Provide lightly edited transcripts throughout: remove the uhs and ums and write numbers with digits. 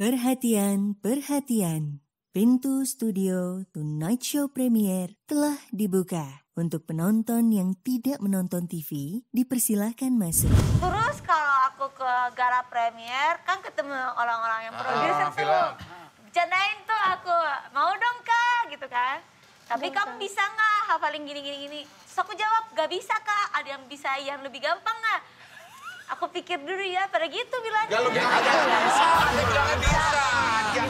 Perhatian, perhatian. Pintu studio Tonight Show Premier telah dibuka. Untuk penonton yang tidak menonton TV, dipersilahkan masuk. Terus kalau aku ke Gala Premier, kan ketemu orang-orang yang produser tuh. Bercandain tuh aku, mau dong Kak, gitu kan. Tapi kamu bisa nggak hafalin gini-gini? Terus aku jawab, gak bisa Kak, ada yang bisa yang lebih gampang nggak? Aku pikir dulu ya, pada gitu bilangnya. Ya lu bilang aja nggak bisa, dia bilang nggak bisa. Dia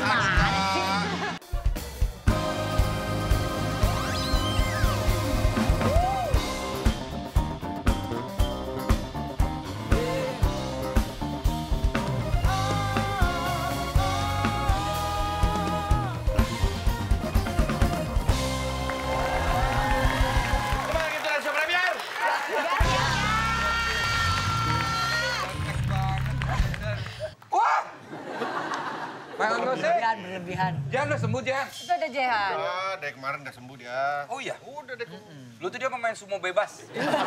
berlebihan. Jan udah sembuh, Jan. Itu ada Jehan. Ah, dari kemarin udah sembuh dia. Oh iya? Udah deh. Lu tuh dia pemain sumo bebas.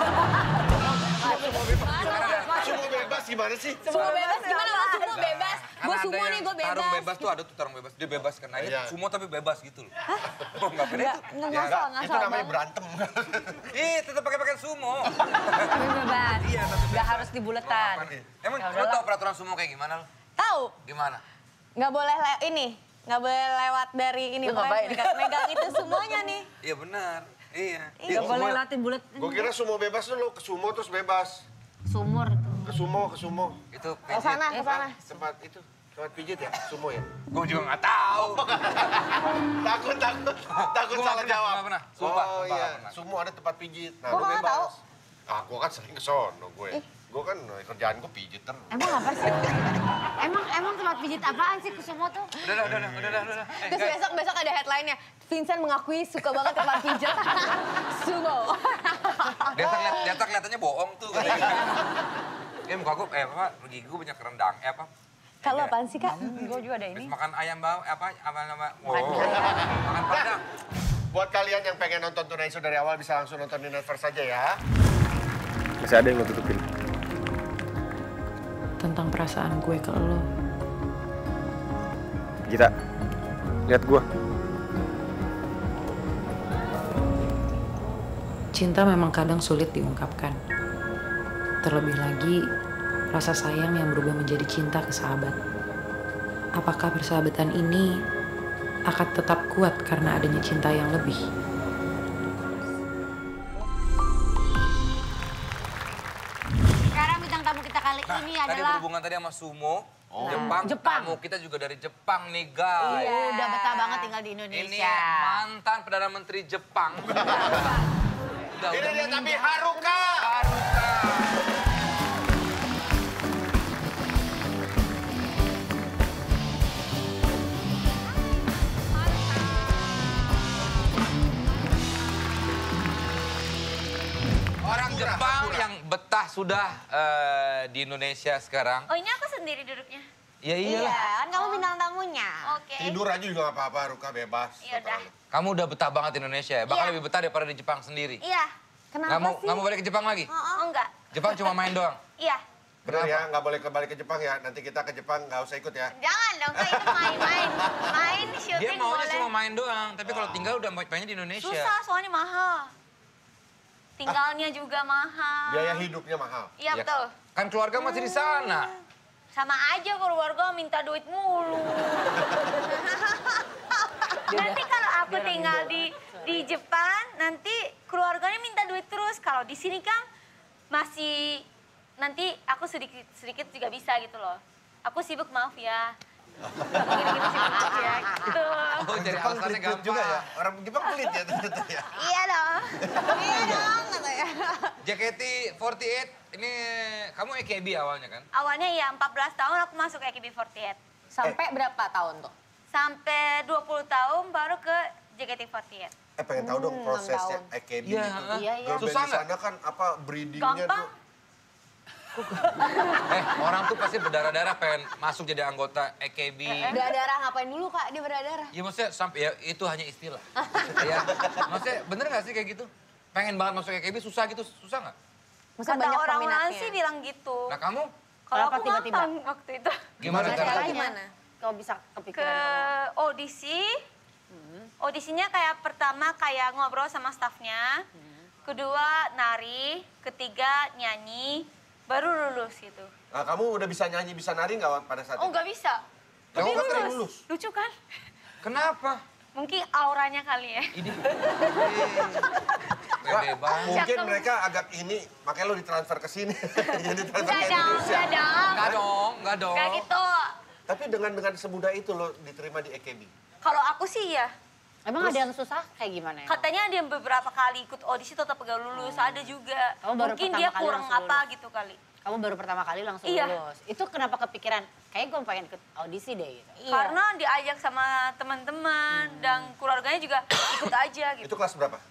Sumo bebas gimana sih? Sumo bebas gimana mas? Sumo bebas. Gue sumo nih, gue bebas. Tarung bebas tuh ada tuh tarung bebas. Dia bebas karena Iya. sumo tapi bebas gitu loh. Oh, enggak pernah itu. Nggak salah, nggak Itu salah. namanya berantem. Ih, tetap pakai sumo. Bebas. Iya, tapi Nggak harus dibuletan. Emang Ya lu udahlah. tau peraturan sumo kayak gimana lu? Tahu, Gimana? nggak boleh nggak boleh lewat dari ini. Lu ngapain? Megang itu semuanya nih. Iya benar. Iya. Nggak boleh latih bulet. Gue kira sumo bebas tuh lu ke sumo terus bebas. Sumur itu. Ke sumo. Itu Ke sana, ke sana. Tempat pijit ya, sumo ya? Gue juga nggak tahu. Takut Gua salah nggak jawab. pernah. Sumpah, Oh sumpah iya, nggak pernah. sumo ada tempat pijit. Nah, Gua lu nggak bebas. tahu. Ah, gue kan sering ke sono gue. Gue kan kerjaan gue pijit terus. Emang apa sih? Emang tempat pijit apaan sih Kusumo tuh? Udah. Terus besok ada headline-nya. Vincent mengakui suka banget tempat pijat. Sumo. Dia kelihatannya bohong tuh. Muka gue, gigi gue banyak rendang. Kalau apaan sih Kak? Gue juga ada Habis ini. makan ayam bau, apa nama? Makan Makan padang. Buat kalian yang pengen nonton Tonight Show dari awal bisa langsung nonton di Netflix saja ya. Masih ada yang lo tutupin. Tentang perasaan gue ke lo. Gita, lihat gua. Cinta memang kadang sulit diungkapkan. Terlebih lagi, rasa sayang yang berubah menjadi cinta ke sahabat. Apakah persahabatan ini akan tetap kuat karena adanya cinta yang lebih? Sekarang bintang tamu kita kali Nah, ini tadi adalah... berhubungan tadi sama sumo, Jepang. Tamu kita juga dari Jepang nih, guys. Iya. Udah betah banget tinggal di Ini Indonesia. mantan Perdana Menteri Jepang. Ini dia tapi Haruka. Orang Jepang yang betah sudah di Indonesia sekarang. Oh ini aku sendiri duduknya. Ya Iya, iyalah. kan kamu bintang tamunya. Oke. Tidur aja juga gak apa-apa, Haruka bebas. Iya udah. Kamu udah betah banget di Indonesia ya? Bahkan Iya. lebih betah daripada di Jepang sendiri. Iya. Kenapa Nggak mau balik ke Jepang lagi? Oh enggak. Jepang cuma main doang? Iya. Benar ya, nggak boleh kembali ke Jepang ya. Nanti kita ke Jepang nggak usah ikut ya. Jangan dong Kak, itu main-main. Main Dia syuting maunya boleh. cuma main doang, tapi kalau tinggal udah pengennya di Indonesia. Susah soalnya mahal. Tinggalnya juga mahal. Biaya hidupnya mahal. Iya Ya, betul. kan keluarga masih di sana. Sama aja keluarga minta duit mulu. Nanti kalau aku tinggal di Jepang, nanti keluarganya minta duit terus. Kalau di sini kan masih nanti aku sedikit juga bisa gitu loh. Aku sibuk maaf ya. Gini-gini sibuk maaf ya gitu. Oh, jadi Jepang alasannya pelit gampang. juga ya. Orang Jepang pelit ya ternyata ya. Iya dong. Iya dong katanya. JKT48, ini kamu AKB awalnya kan? Awalnya ya 14 tahun aku masuk AKB48. Sampai berapa tahun tuh? Sampai 20 tahun baru ke JKT48. Pengen tahu dong prosesnya 6 AKB Iya, itu. iya. Girl band Susah di nggak? sana kan apa breedingnya Gampang. tuh. Orang tuh pasti berdarah-darah pengen masuk jadi anggota AKB. Berdarah ngapain dulu Kak? Dia berdarah. Ya maksudnya sampai ya itu hanya istilah. Ya, maksudnya bener nggak sih kayak gitu? Pengen banget masuk AKB susah gitu, susah nggak? Masa Kata banyak orang-orang peminatnya? sih bilang gitu. Nah kamu Kalau Kenapa aku tiba-tiba? gampang waktu itu. gimana Gimana caranya? caranya? Gimana? kamu bisa Ke kepikiran kamu? audisi. Audisinya kayak pertama kayak ngobrol sama staffnya. Kedua nari, ketiga nyanyi, baru lulus gitu. Nah, kamu udah bisa nyanyi, bisa nari nggak pada saat Oh itu? nggak bisa. Kamu Tapi kan lulus. Lucu kan? Kenapa? Mungkin auranya kali ya. Ini. Wah, Pede banget. mungkin Cakep. mereka agak ini, makanya lo ditransfer ke sini. Jadi transfer Enggak ke dong, Indonesia. enggak dong. Enggak dong. Kayak gitu. Tapi dengan semudah itu lo diterima di AKB. Kalau aku sih ya, Emang ada yang susah kayak gimana ya? katanya ada yang beberapa kali ikut audisi tetap gak lulus, ada juga. Kamu baru Mungkin pertama dia kali kurang langsung apa lulus. gitu kali. Kamu baru pertama kali langsung Iya. lulus. Itu kenapa kepikiran, kayak gue pengen ikut audisi deh gitu. Karena diajak sama teman-teman dan keluarganya juga ikut aja gitu. Itu kelas berapa?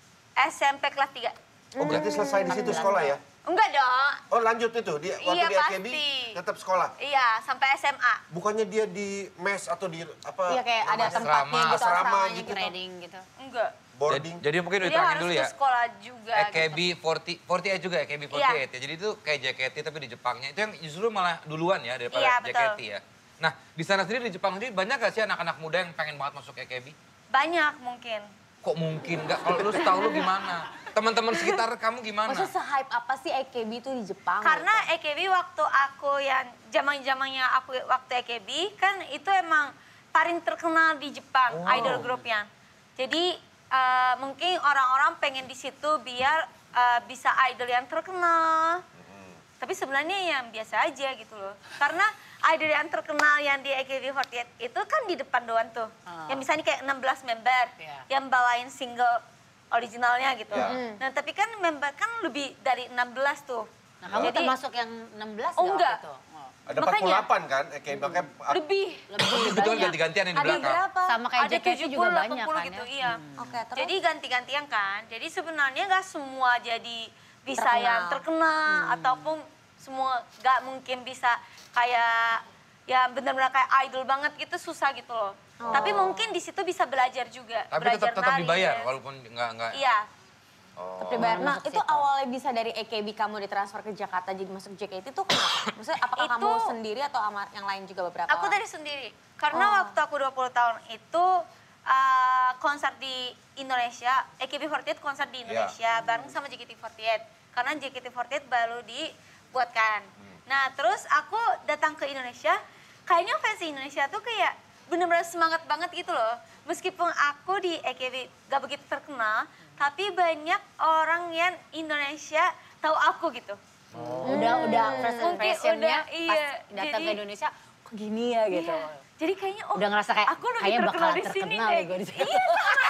SMP kelas 3. Oh, berarti selesai di situ sekolah ya? Enggak dong. Oh, lanjut itu waktu Iya, di AKB pasti. tetap sekolah. Iya, sampai SMA. Bukannya dia di mes atau di apa? Iya kayak ada Asrama. tempatnya gitu, Asrama asramanya gitu. training gitu. Enggak. Boarding. Jadi mungkin Jadi diterangin harus dulu ke ya. sekolah juga. AKB 48 juga AKB 48 ya. Jadi itu kayak JKT tapi di Jepangnya. Itu yang justru malah duluan ya daripada Iya, betul. JKT ya. Nah, di sana sendiri di Jepang sendiri banyak gak sih anak-anak muda yang pengen banget masuk AKB? Banyak mungkin. Kok mungkin enggak? Kalau lu setahu lu gimana? Teman-teman sekitar kamu gimana? Maksudnya se-hype apa sih AKB itu di Jepang? Karena AKB waktu aku yang zaman-zamannya aku waktu AKB kan itu emang paling terkenal di Jepang, idol grupnya. Jadi mungkin orang-orang pengen di situ biar bisa idol yang terkenal. Tapi sebenarnya yang biasa aja gitu loh. Karena idol yang terkenal yang di AKB48 itu kan di depan doang tuh. Yang misalnya kayak 16 member yang bawain single originalnya gitu. Nah tapi kan member kan lebih dari 16 tuh. Nah kamu termasuk yang 16 Oh, enggak. Gitu? Ada Makanya. 48 kan? AKB makanya Lebih. Itu kan ganti-gantian yang di Ada belakang. berapa? Sama kayak Ada JKT juga 70, banyak 80 kan gitu, ya. iya. Oke, terus? Jadi ganti-gantian kan. Jadi sebenarnya nggak semua jadi bisa Terkenal. yang terkenal ataupun semua nggak mungkin bisa kayak ya benar-benar kayak idol banget gitu susah gitu loh. Tapi mungkin di situ bisa belajar juga. Tapi belajar tetap nari, dibayar dance. walaupun enggak. Iya. Tapi bayar. Nah itu awalnya bisa dari AKB kamu ditransfer ke Jakarta jadi masuk JKT itu kenapa? Maksudnya apakah Itu- kamu sendiri atau sama yang lain juga beberapa Aku orang? dari sendiri. Karena waktu aku 20 tahun itu konser di Indonesia, AKB48 konser di Indonesia bareng sama JKT48. Karena JKT48 baru dibuatkan. Nah terus aku datang ke Indonesia, kayaknya fans Indonesia tuh kayak bener-bener semangat banget gitu loh. Meskipun aku di AKB gak begitu terkenal, tapi banyak orang yang Indonesia tahu aku gitu. Udah first Mungkin impression-nya udah, iya. pas datang Jadi- ke Indonesia, kok gini ya gitu. Iya. Jadi kayaknya Udah ngerasa kayak, aku lebih kayaknya terkenal bakal di sini terkenal deh. ya gue di sini. Iya.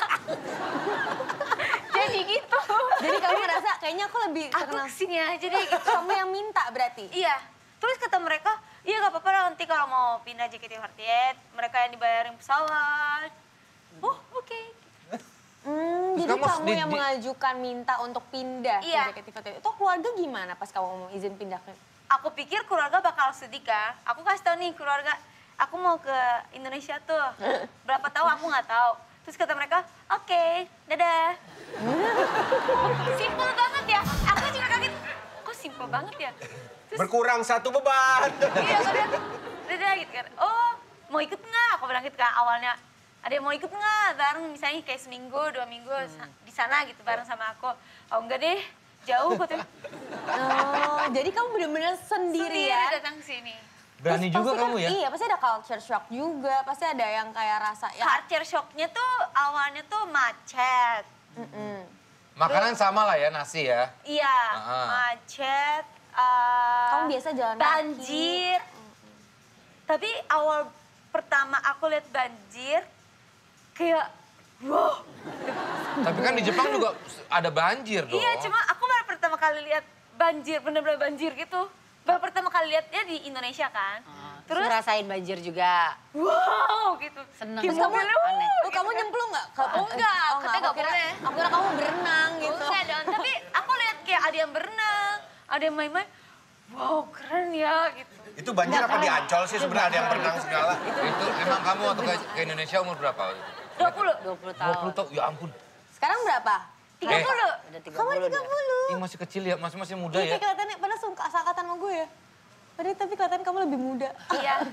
Jadi gitu. Jadi kamu ngerasa kayaknya aku lebih Aku terkenal. kesini aja deh gitu. Kamu yang minta berarti? Iya. Terus kata mereka, iya gak apa-apa lah nanti kalau mau pindah JKT48, mereka yang dibayarin pesawat. Oh oke. Terus Jadi kamu kamu yang mengajukan minta untuk pindah Iya. ke JKT48. Itu keluarga gimana pas kamu mau izin pindah ke? Aku pikir keluarga bakal sedih kan. Aku kasih tau nih keluarga, aku mau ke Indonesia tuh. Berapa tahun aku nggak tahu. Terus kata mereka, oke, dadah. Simple banget ya. Aku juga kaget, kok simple banget ya. Terus Berkurang satu beban. iya kadang, dadah gitu kan. Oh, mau ikut nggak? Aku bilang gitu kan awalnya. Ada yang mau ikut nggak? Bareng misalnya kayak seminggu, 2 minggu di sana gitu bareng sama aku. Oh enggak deh, jauh katanya. Oh, jadi kamu benar-benar sendiri ya? datang ke sini. Berani Terus juga pasti kamu kan, ya. Iya, pasti ada culture shock juga. Pasti ada yang kayak rasa ya. Culture shocknya tuh awalnya tuh macet. Makanan sama lah ya, nasi ya. Iya, Aha. macet. Kamu biasa jalan kaki. banjir. Tapi awal pertama aku lihat banjir, kayak wow. Tapi kan di Jepang juga ada banjir dong. Iya, cuma aku baru pertama kali lihat banjir, bener-bener banjir gitu. Baru pertama kali lihatnya di Indonesia kan. Terus ngerasain banjir juga. Wow gitu. Seneng. Kayak Terus mobil, kamu wuh, aneh. gitu Kamu kan. nyemplung nggak? Oh enggak, katanya aku nggak kira, boleh. aku kira kamu berenang gitu. Enggak dong, tapi aku lihat kayak ada yang berenang, ada yang main-main. Wow, keren ya gitu. Itu banjir apa di Ancol sih sebenarnya ada yang berenang segala. Itu emang kamu waktu ke Indonesia umur berapa? 20. 20 tahun. 20 tahun, ya ampun. Sekarang berapa? 30. Udah 30 Kamu udah dia. 30. Ini masih kecil ya, masih muda Iya, ya. kayak kelihatannya, padahal seangkatan sama gue ya. Padahal tapi kelihatan kamu lebih muda. Iya.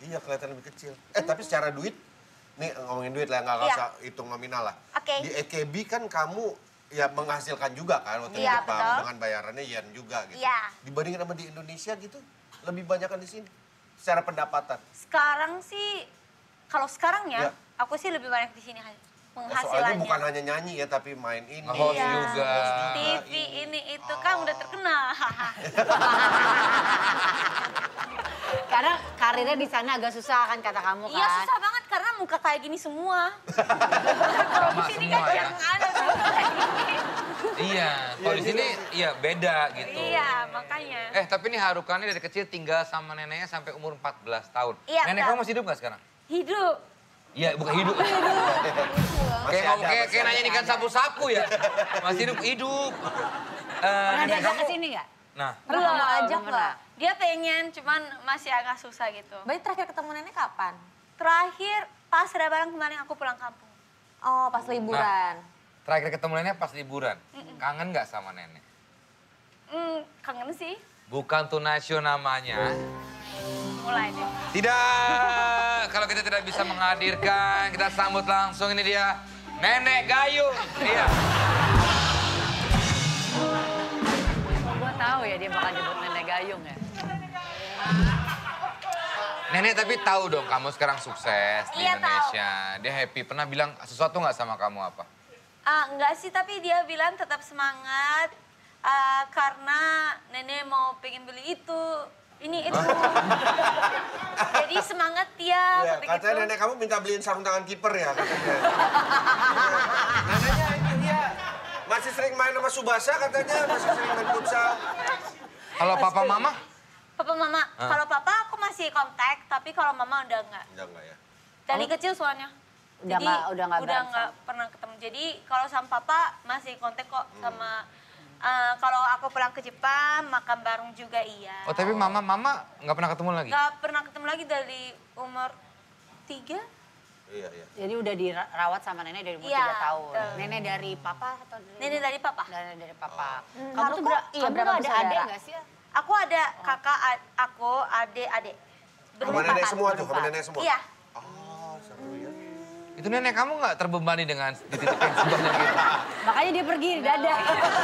Iya, kelihatan lebih kecil. Tapi secara duit, nih ngomongin duit lah, nggak usah hitung nominal lah. Oke. Di EKB kan kamu ya menghasilkan juga kan waktu di Iya, Jepang betul. dengan bayarannya yen juga gitu. Iya. Dibandingin sama di Indonesia gitu, lebih banyak kan di sini secara pendapatan. Sekarang sih, kalau sekarang ya, Ya. aku sih lebih banyak di sini Soalnya penghasilannya. bukan hanya nyanyi ya, tapi main ini. Nge-host juga. TV ini itu kan udah terkenal. Karena karirnya di sana agak susah kan kata kamu kan. Iya susah banget karena muka kayak gini semua. Kalau di sini kan semua ya. yang ada tuh kayak gini. Iya, kalau di sini iya beda gitu. Iya makanya. Tapi ini Haruka ini dari kecil tinggal sama neneknya sampai umur 14 tahun. Iya, Nenek betul. kamu masih hidup nggak sekarang? Hidup. Iya, bukan hidup. Masih ada, masih Kayak nanya ada. ikan sapu-sapu ya. Masih hidup. Pernah Nenek diajak kamu? ke sini nggak? Nah, Belum mau ajak belum nggak? Dia pengen cuman masih agak susah gitu. Berarti terakhir ketemu nenek kapan? Terakhir pas Lebaran kemarin aku pulang kampung. Oh, pas liburan. terakhir ketemu nenek pas liburan. Kangen nggak sama nenek? Kangen sih. Bukan tunasio namanya. Mulai deh. Tidak, kalau kita tidak bisa menghadirkan, kita sambut langsung ini dia, Nenek Gayung. Iya. Gue tahu ya dia bakal nyebut Nenek Gayung ya. Nenek tapi tahu dong kamu sekarang sukses di Iya, Indonesia. Dia happy. Pernah bilang sesuatu nggak sama kamu apa? Enggak sih, tapi dia bilang tetap semangat karena nenek mau pengen beli itu, ini itu. Jadi semangat dia. Iya, seperti katanya gitu. nenek kamu minta beliin sarung tangan kiper ya katanya. Neneknya itu dia masih sering main sama Subasa katanya, masih sering main futsal. Kalau papa mama? Papa mama, kalau papa aku masih kontak, tapi kalau mama udah enggak. Udah enggak ya? Dari kecil soalnya. Udah Jadi, nggak udah bareng nggak pernah ketemu. Jadi kalau sama papa masih kontak kok sama. Kalau aku pulang ke Jepang makan bareng juga iya. Oh tapi mama nggak pernah ketemu lagi? Nggak pernah ketemu lagi dari umur 3. Iya, iya. Jadi udah dirawat sama nenek dari umur Iya, 3 tahun. betul. Nenek dari papa atau dari Nenek dari papa. Nenek dari papa. Kamu Kamu tuh tuh iya, kamu berapa tuh ada bersaudara? adik nggak sih? Aku ada kakak, aku, adik. Sama nenek semua tuh, sama nenek semua? Iya. Oh, seru ya. Itu nenek kamu nggak terbebani dengan dititipin sebanyak gitu? Makanya dia pergi di dada.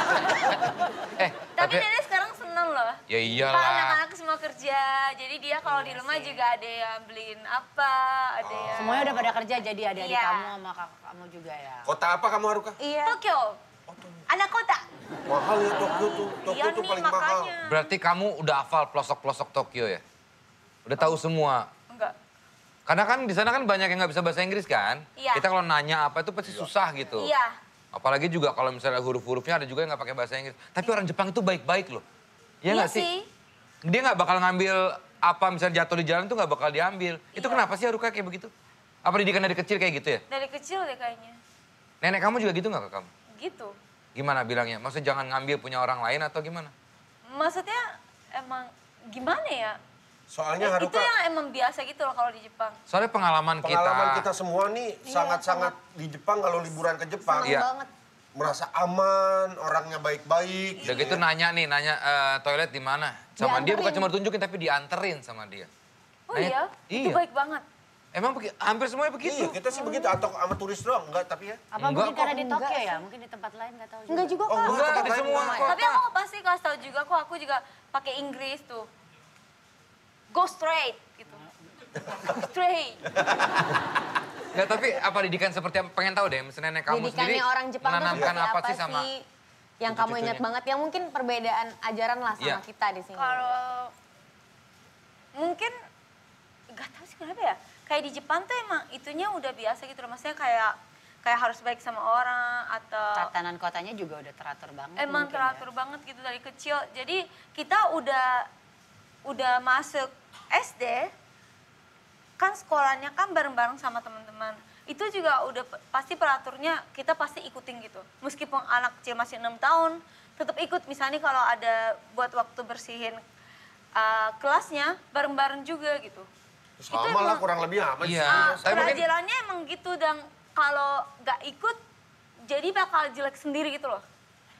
Tapi nenek sekarang seneng loh. Ya Kalau iyalah. anak-anak semua kerja, jadi dia kalau di rumah juga ada yang beliin apa, ada yang... Semuanya udah pada kerja jadi adik-adik Iya. kamu sama kakak kamu juga ya. Kota apa kamu Haruka? Iya. Tokyo, anak kota. Mahal ya Tokyo tuh. Tokyo Iya tuh nih, paling mahal. makanya. Berarti kamu udah hafal pelosok-pelosok Tokyo ya? Udah tahu semua? Enggak. Karena kan di sana kan banyak yang nggak bisa bahasa Inggris kan? Iya. Kita kalau nanya apa itu pasti susah gitu. Iya. Apalagi juga kalau misalnya huruf-hurufnya ada juga yang nggak pakai bahasa Inggris. Tapi orang Jepang itu baik-baik loh. Iya nggak sih? Dia nggak bakal ngambil apa misalnya jatuh di jalan itu nggak bakal diambil. Itu Iya. kenapa sih Haruka kayak begitu? Apa didikan dari kecil kayak gitu ya? Dari kecil deh kayaknya. Nenek kamu juga gitu nggak ke kamu? Gitu. Gimana bilangnya? Maksudnya jangan ngambil punya orang lain atau gimana? Maksudnya emang gimana ya? Soalnya Itu Haruka, yang emang biasa gitu loh kalau di Jepang. Soalnya pengalaman kita semua nih sangat-sangat di Jepang kalau liburan ke Jepang. Iya. Banget. Merasa aman, orangnya baik-baik. Udah gitu nanya toilet di mana? Sama dia bukan cuma tunjukin tapi dianterin sama dia. Oh Nanya, iya? Itu baik banget. Emang hampir semuanya begitu. Iya, kita sih begitu. Atau sama turis doang, enggak tapi ya. Apa Enggak mungkin kok. karena di Enggak Tokyo sih. ya? Mungkin di tempat lain nggak tahu juga. Enggak juga kok. Enggak, di tempat semua lain kota. Tapi aku pasti kasih tahu juga kok, aku juga pakai Inggris tuh. Go straight gitu. Go straight. Nggak, tapi apa didikan seperti apa? Pengen tahu deh, misalnya nenek kamu sendiri Didikannya orang Jepang tuh menanamkan seperti apa sih sama yang kamu cucu-cucunya? ingat banget, yang mungkin perbedaan ajaran lah sama Iya. kita di sini. Kalau mungkin nggak tahu sih kenapa ya. Kayak di Jepang tuh emang itunya udah biasa gitu loh. Maksudnya kayak harus baik sama orang atau Tatanan kotanya juga udah teratur banget. emang mungkin teratur banget gitu dari kecil. Jadi kita udah masuk SD, kan sekolahnya kan bareng-bareng sama teman-teman. Itu juga udah pasti peraturnya kita pasti ikutin gitu. Meskipun anak kecil masih 6 tahun, tetap ikut. Misalnya kalau ada buat waktu bersihin kelasnya, bareng-bareng juga gitu. Sama lah kurang lebih aman sih. Iya. Tapi mungkin Pelajarannya emang gitu, dan kalau nggak ikut, jadi bakal jelek sendiri gitu loh.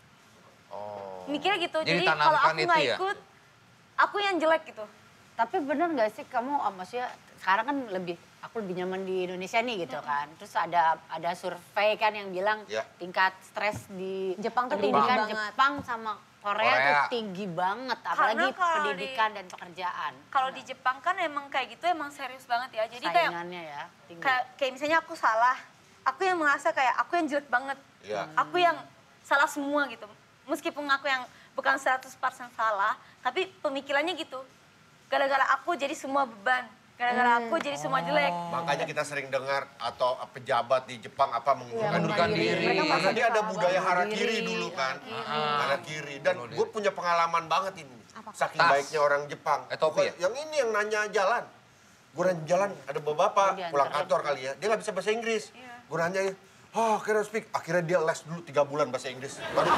Oh. Mikirnya gitu, Jadi jadi kalau tanamkan aku itu nggak ya? ikut, aku yang jelek gitu. Tapi bener nggak sih kamu maksudnya sekarang kan aku lebih nyaman di Indonesia nih gitu kan. Terus ada survei kan yang bilang tingkat stres di Jepang tuh tinggi pendidikan banget. Jepang sama Korea tuh tinggi banget, apalagi pendidikan dan pekerjaan. Kalau di Jepang kan emang kayak gitu emang serius banget ya. Jadi saingannya ya tinggi. kayak misalnya aku salah, aku yang merasa kayak aku yang jelek banget. Aku yang salah semua gitu. Meskipun aku yang bukan 100% salah, tapi pemikirannya gitu. Gara-gara aku jadi semua beban. Gara-gara aku jadi semua jelek. Makanya kita sering dengar atau pejabat di Jepang mengundurkan diri. Karena dia ada budaya harakiri dulu kan. Harakiri. Dan gue punya pengalaman banget ini. Saking baiknya orang Jepang. Topi ya? Yang ini yang nanya jalan. Gue nanya jalan, ada bapak pulang kantor kali ya. Dia nggak bisa bahasa Inggris. Gue nanya, akhirnya speak. Akhirnya dia les dulu 3 bulan bahasa Inggris. Baru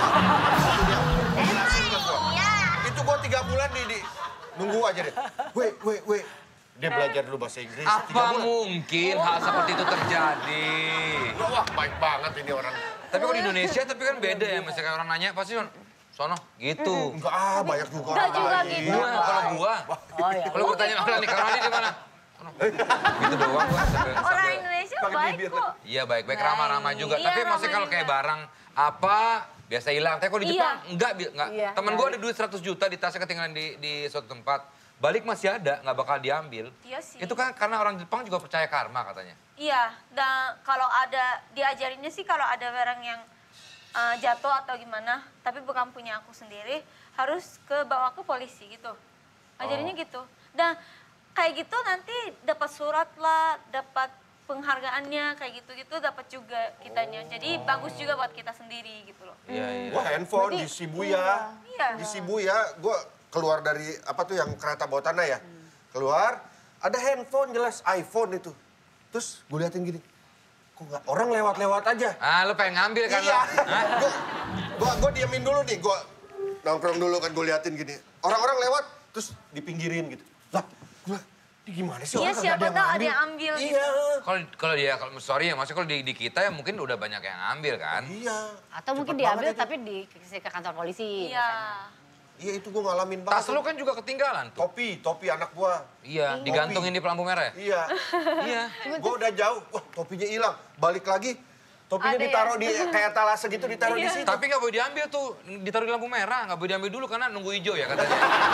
jelasin ke gue. Itu gue 3 bulan di nunggu aja deh. Wait. Dia belajar dulu bahasa Inggris. Apa mungkin hal seperti itu terjadi? Wah, baik banget ini orang. Tapi kalau di Indonesia, tapi kan beda ya. Misalkan orang nanya, pasti sono gitu. Enggak, banyak juga Enggak orang juga lain. gitu. Iya, kalau gua. Kalau gua tanya orang nih, Karoli di mana? Gitu doang gua. Orang Indonesia baik kok. Iya, baik-baik ramah-ramah juga. Iya, Tapi maksudnya kalau kayak barang apa biasa hilang. Tapi kalau di Jepang enggak. Temen gua ada duit 100 juta di tasnya ketinggalan di suatu tempat. Balik masih ada, nggak bakal diambil. Iya sih. Itu kan karena orang Jepang juga percaya karma katanya. Iya, dan kalau ada, diajarinnya sih kalau ada barang yang jatuh atau gimana, tapi bukan punya aku sendiri, harus bawa ke polisi gitu. Ajarinnya gitu. Dan kayak gitu nanti dapat surat lah, dapat penghargaannya, kayak gitu-gitu dapat juga kitanya. Jadi bagus juga buat kita sendiri gitu loh. Iya. Wah, handphone di Shibuya. Iya. Di Shibuya, gue keluar dari apa tuh yang kereta bawah tanah ya. Keluar, ada handphone jelas, iPhone itu. Terus gue liatin gini, kok nggak orang lewat-lewat aja. Lu pengen ngambil kan? Iya. Gue diamin dulu nih, gue nongkrong dulu kan, gue liatin gini. Orang-orang lewat, terus dipinggirin gitu. Lah, gue ini gimana sih Iya, orang siapa kagak tahu ada ngambil? yang ambil gitu. Iya. Kalau dia, sorry ya, maksudnya kalau di kita ya mungkin udah banyak yang ngambil kan? Iya. Atau mungkin Cepet diambil banget itu. tapi dikasih ke kantor polisi. Iya. Iya, itu gue ngalamin banget. Tas lu kan juga ketinggalan tuh. Topi anak gua. Iya, digantungin di pelampu merah ya? Iya. Iya. Gue udah jauh, wah topinya hilang. Balik lagi, topinya Ada ditaruh di kayak talase gitu, ditaruh di situ. Tapi nggak boleh diambil tuh, ditaruh di lampu merah. Nggak boleh diambil dulu karena nunggu hijau ya katanya.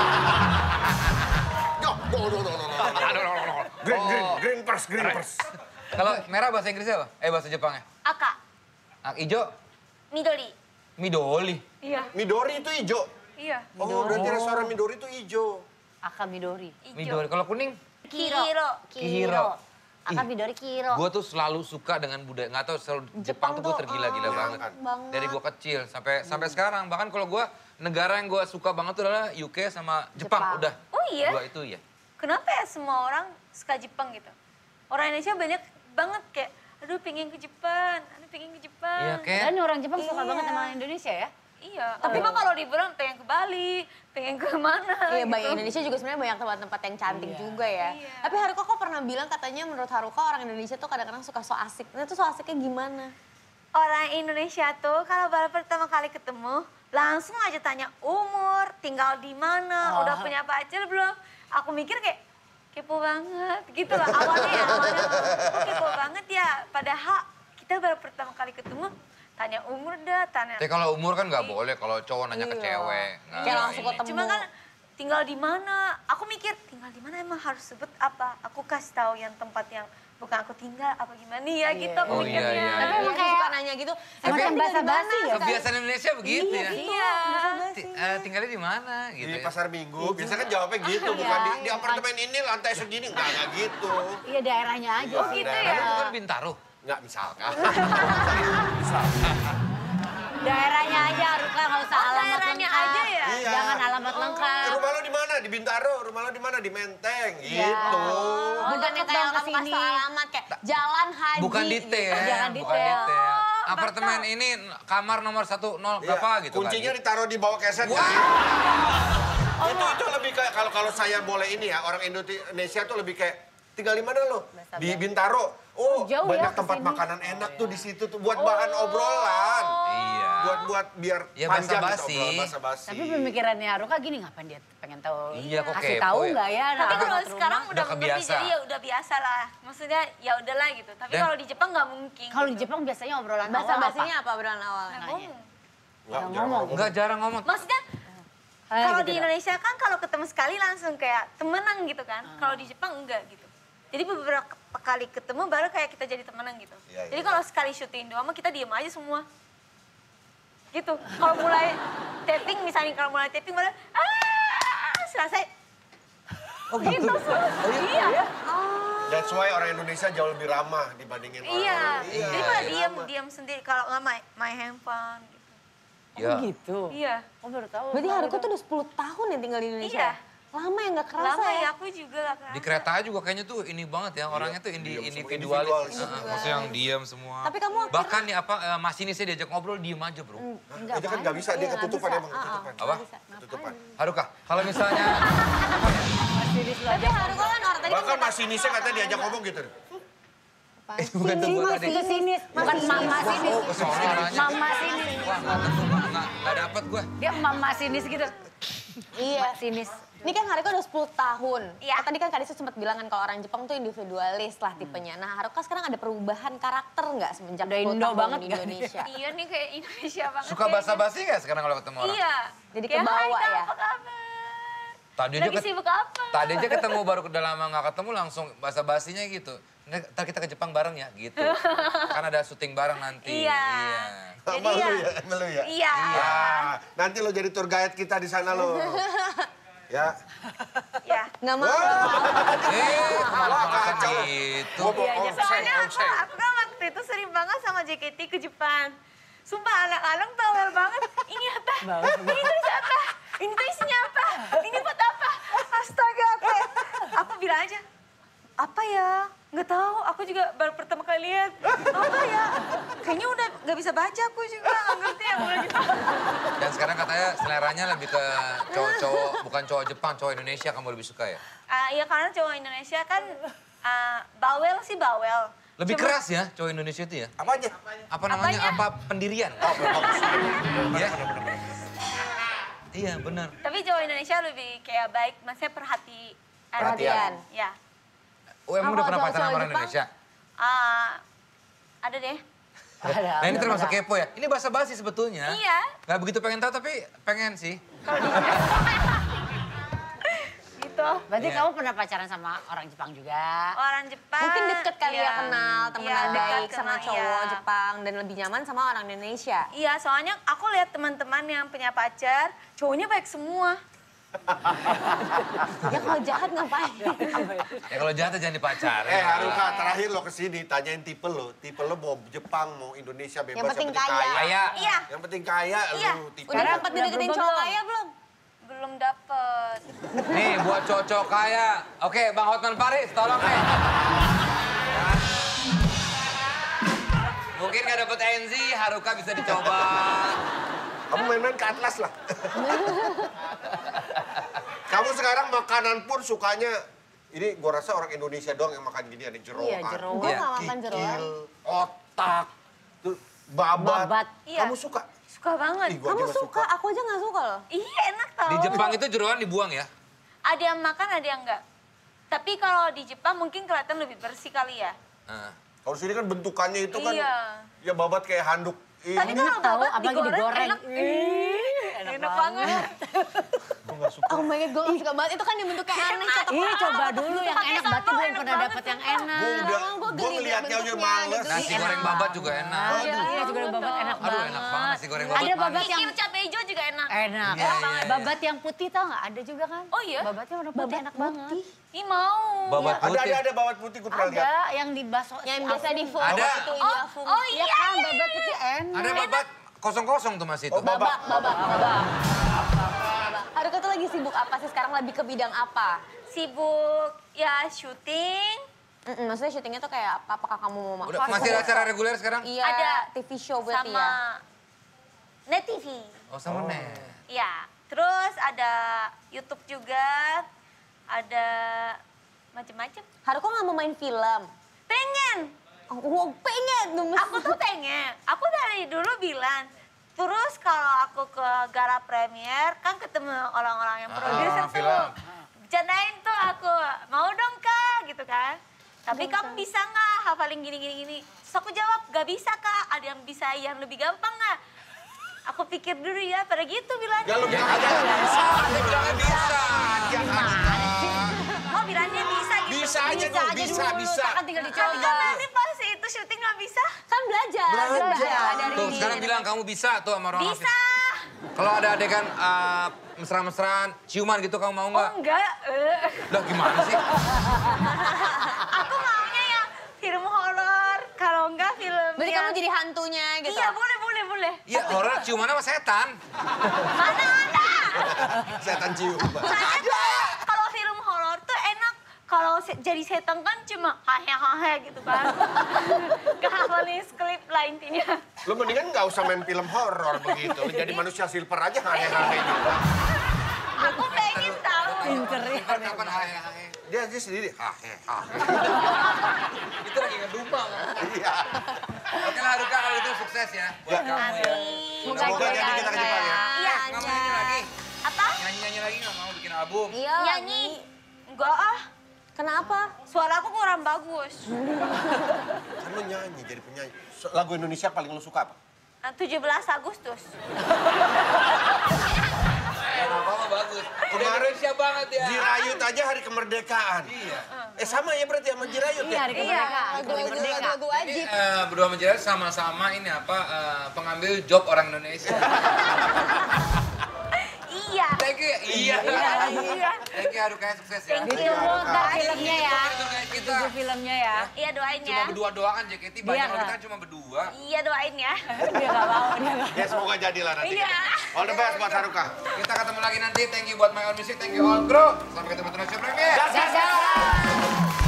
Green pers. Kalau merah bahasa Inggrisnya apa? Bahasa Jepangnya? Aka, Hijau? Midori. Midori. Iya. Midori itu hijau. Iya. Oh, berarti restoran Midori itu hijau. Aka Midori. Midori. Kalau kuning? Kihiro. Aka Midori Kiro. Gue tuh selalu suka dengan budaya, nggak tahu selalu Jepang tuh gue tergila-gila banget. Dari gue kecil sampai sekarang. Bahkan kalau gue, negara yang gue suka banget tuh adalah UK sama Jepang. Udah. Oh iya? Dua itu ya. Kenapa ya semua orang suka Jepang gitu? Orang Indonesia banyak banget kayak, aduh pengen ke Jepang, Iya, kayak. Dan orang Jepang suka banget sama Indonesia ya? Iya, tapi mah kalau liburan pengen ke Bali, pengen ke mana Iya, gitu. banyak Indonesia juga sebenarnya banyak tempat-tempat yang cantik juga ya. Iya. Tapi Haruka kok pernah bilang katanya menurut Haruka orang Indonesia tuh kadang-kadang suka so asik. Nah itu so asiknya gimana? Orang Indonesia tuh kalau baru pertama kali ketemu, langsung aja tanya umur, tinggal di mana, udah punya pacar belum. Aku mikir kayak, kepo banget gitu loh awalnya. Kok kepo banget ya, padahal kita baru pertama kali ketemu, tanya umur dah, tanya. Tapi kalau umur kan nggak boleh, kalau cowok nanya ke cewek. Nah, Kayak langsung ini. ketemu. Cuma kan tinggal di mana, aku mikir tinggal di mana emang harus sebut apa. Aku kasih tahu yang tempat yang bukan aku tinggal apa gimana ya gitu aku Oh, mikirnya. iya, iya. Tapi emang kayak suka nanya gitu. Semacam basa-basi ya? Kebiasaan Indonesia begitu ya. Iya. Tinggalnya di mana gitu Di ya. pasar Minggu, biasanya kan jawabnya gitu, bukan di apartemen ini lantai segini, enggak gitu. Iya daerahnya aja. Oh gitu ya. Lu bukan Bintaro. Enggak, misalkan. Daerahnya aja Haruka nggak usah alamat daerahnya lengkap. aja ya? Iya. Jangan alamat lengkap. Rumah lo di mana? Di Bintaro. Rumah lo di mana? Di Menteng. Gitu. Bukannya Deket kayak dong, kamu kasih tau alamat kayak jalan haji. Bukan detail. Jangan Bukan detail. detail. Apartemen ini kamar nomor 1 0 Iya. berapa gitu Kuncinya kan. ditaruh di bawah keset. Itu lebih kayak kalau saya boleh ini ya, orang Indonesia tuh lebih kayak tinggal di mana lo? Di Bintaro. Oh, jauh banyak ya tempat kesini. makanan enak tuh di situ tuh buat bahan obrolan. Iya. Buat biar Ya, panjang basa-basi. gitu obrolan basa-basi. Tapi pemikirannya Haruka gini, ngapain dia pengen tahu? Iya, kok kasih kepo tahu ya? nggak ya? Tapi anak-anak kalau rumah? sekarang udah mengerti, kebiasa. jadi ya udah biasa lah. Maksudnya ya udahlah gitu. Tapi Dan- kalau di Jepang nggak mungkin. Kalau di gitu. Jepang biasanya obrolan Bahasa awal apa? basinya apa obrolan awal? Nggak Nanya. ngomong. Nggak ngomong. Enggak, jarang ngomong. Maksudnya Hai, kalau gitu di dah. Indonesia kan kalau ketemu sekali langsung kayak temenan gitu kan. Kalau di Jepang enggak gitu. Jadi beberapa kali ketemu baru kayak kita jadi temenan gitu. Iya, Jadi iya. kalau sekali syuting doang mah kita diem aja semua. Gitu. Kalau mulai taping misalnya kalau mulai taping baru selesai. Oh gitu? Iya. That's why orang Indonesia jauh lebih ramah dibandingin Iya. orang. Jadi pada diam sendiri kalau nggak main handphone gitu. Ya. Oh gitu? Iya. Oh baru tahu. Berarti Haruka tuh udah 10 tahun ya tinggal di Indonesia? Iya. Lama ya nggak kerasa Lama ya? ya aku juga gak kerasa. Di kereta juga kayaknya tuh ini banget ya, orangnya tuh individualis. individualis. Maksudnya yang diam semua. Tapi kamu akhirnya- Bahkan nih masinisnya diajak ngobrol diem aja bro. Nah, itu kan nggak bisa, dia Iya, nggak ketutupan bisa. emang, ketutupan. Apa? Ketutupan. Haruka, kalau misalnya Tapi Haruka kan orang tadi Bahkan masinisnya katanya diajak ngomong gitu. bukan tuh buat tadi. Itu sinis, bukan mama sinis. Oh, kesana orangnya. Mama sinis. Wah, nggak dapet gue. Dia mama sinis gitu. Iya. Sinis. Ini kan Haruka udah 10 tahun. Iya. Tadi kan Kadisa sempat bilang kan kalau orang Jepang tuh individualis lah tipenya. Nah Haruka sekarang ada perubahan karakter nggak semenjak Udah 10 Indo tahun banget di nggak? Indonesia? Iya nih kayak Indonesia banget. Suka basa-basi nggak sekarang kalau ketemu orang? Iya. Jadi Kayak, kebawa "Hai, Kak, ya?" apa kabar? Tadi aja, Lagi sibuk apa? tadi aja ketemu baru udah lama nggak ketemu langsung basa-basinya gitu. Ntar kita ke Jepang bareng ya gitu. Kan ada syuting bareng nanti. Iya. Jadi Sama lu ya. ya, sama lu ya? Iya. Ah, nanti lo jadi tour guide kita di sana lo. Ya. Ya. Nggak mau. Kemana-mana kacau. gitu. Gua mau Iya, onseng, soalnya onseng. aku kan waktu itu sering banget sama JKT ke Jepang. Sumpah anak-anak bawel banget. Ini apa? Ini tulis apa? Ini tuh isinya apa? Ini buat apa? Astaga, aku bilang aja, apa ya? Nggak tahu, aku juga baru pertama kali lihat. Apa ya? Kayaknya udah nggak bisa baca aku juga, nggak ngerti aku udah gitu. Dan sekarang katanya seleranya lebih ke cowok-cowok, bukan cowok Jepang, cowok Indonesia kamu lebih suka ya? Iya karena cowok Indonesia kan bawel sih bawel. Lebih Cuma- keras ya cowok Indonesia itu ya? Apa aja? Apa namanya? Apanya? Apa pendirian? Oh, bagus. Iya. Iya benar. Tapi cowok Indonesia lebih kayak baik, maksudnya Perhatian. Ya. Oh emang udah Kalau pernah pacaran sama cowok orang Jepang? Indonesia? Ada deh. Nah ini termasuk kepo ya? Ini basa-basi sebetulnya. Iya. Gak begitu pengen tahu tapi pengen sih. Gitu. Berarti Iya. kamu pernah pacaran sama orang Jepang juga? Orang Jepang. Mungkin deket kali iya. ya kenal, temenan Iya, baik dekat sama kenal, cowok iya. Jepang dan lebih nyaman sama orang Indonesia. Iya, soalnya aku lihat teman-teman yang punya pacar, cowoknya baik semua. Ya kalau jahat ngapain? Ya kalau jahat jangan dipacarin. Haruka, terakhir lo kesini tanyain tipe lo. Tipe lo mau Jepang, mau Indonesia bebas. Yang penting kaya. Kaya. Iya, Yang penting kaya Iya. lo tipe. Udah Sekarang sempat udah deketin berubah cowok belum? kaya belum? belum dapet. Nih buat cowok kaya. Oke Bang Hotman Paris tolong nih. Ya. Mungkin gak dapet NZ, Haruka bisa dicoba. Kamu main-main ke Atlas lah. Kamu sekarang makanan pun sukanya, ini gua rasa orang Indonesia doang yang makan gini, ada jeroan. Iya, jeroan. Gue Iya. nggak makan jeroan. Kikil, otak, tuh, babat. Babat. Iya. Kamu suka? Suka banget. Ih, gua aja Kamu nggak suka? Aku aja nggak suka loh. Iya, enak tau. Di Jepang itu jeroan dibuang ya? Ada yang makan, ada yang enggak. Tapi kalau di Jepang mungkin kelihatan lebih bersih kali ya. Nah. Kalau sini kan bentukannya itu kan, Iya. ya babat kayak handuk. Ih, Tapi kalau tahu, babat apalagi digoreng, digoreng. enak. Enak banget. gua nggak suka. Oh my god, gue nggak suka banget. Itu kan yang bentuknya aneh. cocok Ih, banget. coba dulu yang Pakai enak. Berarti sambal, belum enak pernah banget, dapet yang sumpah. enak. Gua udah, Gua gua geli ngeliatnya aja bentuknya males. gitu. Nasi goreng babat juga enak. Iya, juga ada babat enak Aduh banget. enak banget nasi goreng babat. Ada babat manis. yang Kikil cabai hijau juga enak. enak. Iya, iya, iya. Babat yang putih tau nggak? Ada juga kan? Oh iya? Babatnya warna putih enak banget. Ih mau. Babat putih. Ada babat putih, gua pernah lihat. Ada yang di bakso. Yang biasa di full Ada. itu Oh, Indofood. oh Iya iya. kan, babat putih enak. Ada babat kosong-kosong tuh mas itu. Oh, babak. Babak. Haruka tuh lagi sibuk apa sih sekarang? Lebih ke bidang apa? Sibuk ya syuting. Maksudnya syutingnya tuh kayak apa? Apakah kamu mau Udah, masih ada acara reguler sekarang? Iya, Ada TV show berarti sama ya? Net TV. Oh sama Net. Iya. Terus ada YouTube juga. Ada macem-macem. Haruka nggak mau main film? Pengen. Aku pengen tuh. Aku tuh pengen. Aku dari dulu bilang, terus kalau aku ke Gala Premier, kan ketemu orang-orang yang produser tuh. Bercandain tuh aku, mau dong Kak, gitu kan. Tapi kamu bisa nggak hafalin gini. Terus aku jawab, gak bisa Kak, ada yang bisa yang lebih gampang nggak? Aku pikir dulu ya, pada gitu bilangnya. Ya lu bilang aja bisa. Oh bilangnya bisa gitu. Bisa aja dulu, bisa. Kan tinggal dicoba. Tapi kan nanti pas itu syuting nggak bisa. Kan belajar. Dari Tuh ini. sekarang bilang kamu bisa tuh sama orang Bisa. Kalau ada adegan mesra-mesraan, ciuman gitu kamu mau nggak? Oh enggak. Lah gimana sih? Aku maunya yang film horor, kalau enggak film Berarti yang... kamu jadi hantunya gitu? Iya boleh. Iya horor ciuman sama setan. Mana ada? Setan cium. Soalnya tuh kalau film horor tuh enak. Kalau jadi setan kan cuma hahe gitu kan. Gak hafalin skrip lah intinya. Lu mendingan nggak usah main film horor begitu. Lu jadi manusia silver aja hahe-hahe gitu. Aku pengen tahu. Kapan hahe-hahe? Dia sendiri hahe-hahe. Itu lagi ngedumang. Iya. Oke lah Ruka kalau itu sukses ya. Buat kamu ya. Semoga jadi kita ke Jepang ya. Iya. Nggak mau nyanyi lagi? Apa? Nyanyi lagi nggak mau bikin album? Iya. Nyanyi. Enggak ah. Kenapa? Suara aku kurang bagus. Kan lu nyanyi jadi penyanyi. Lagu Indonesia paling lu suka apa? 17 Agustus. Apa bagus. Indonesia banget ya. Jirayut aja hari kemerdekaan. Iya. Sama ya berarti sama Jirayut ya? Hari kemerdekaan. Lagu wajib. Ini berdua menjelaskan sama-sama ini apa pengambil job orang Indonesia. Iya. Thank you. Iya. Thank you Haruka sukses ya. Thank you. Ditunggu ntar filmnya ya. Kita Ditunggu filmnya ya. Iya doain cuma ya. berdua doang JKT banyak Iya. kita cuma berdua. Iya doain ya. Dia nggak mau, dia nggak Ya semoga jadilah nanti. Iya. All the best buat Haruka. Kita ketemu lagi nanti. Thank you buat My Own Music. Thank you all crew. Sampai ketemu di Indonesia Premier. Dadah.